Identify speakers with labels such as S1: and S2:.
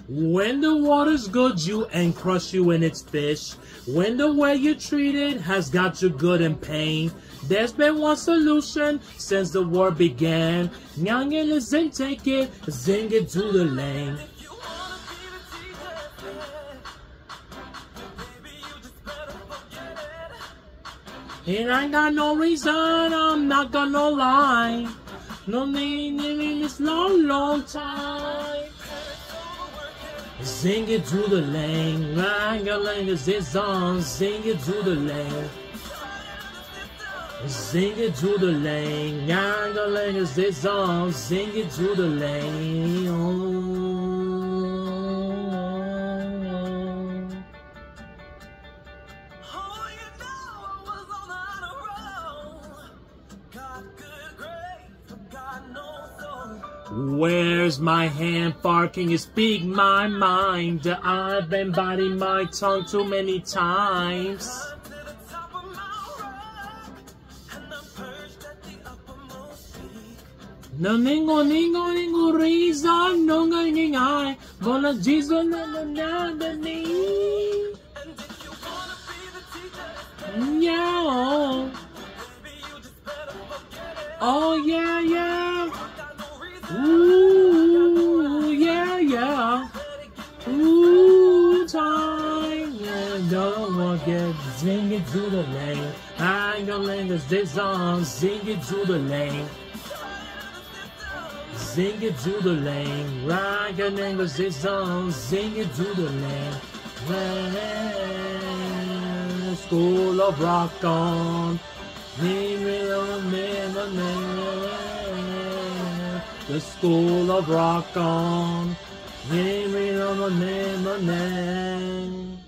S1: When the water's good, you and crush you in its fish. When the way you treat it has got you good in pain. There's been one solution since the war began. Nyang it, zing, take it, zing it to the lane. And I got no reason, I'm not gonna lie. No need in this long, long time. Sing it to the lane, Rangalang is this on. Sing it to the lane. Sing it to the lane, Rangalang is this on. Sing it to the lane. Oh. Where's my hand far? Can you speak my mind? I've been biting my tongue too many times. No ningo ningo ningo reason, no nging I. Vola Jesus na na na ni. Yeah. Oh yeah yeah. Ooh, yeah, yeah. Ooh, time. Yeah, don't want to get sing it to the lane. I ain't gonna let this song. Sing it to the lane. Sing it to the lane. I can English this song. Sing it to the lane. Man, School of Rock on. The School of Rock on. Name it on the name.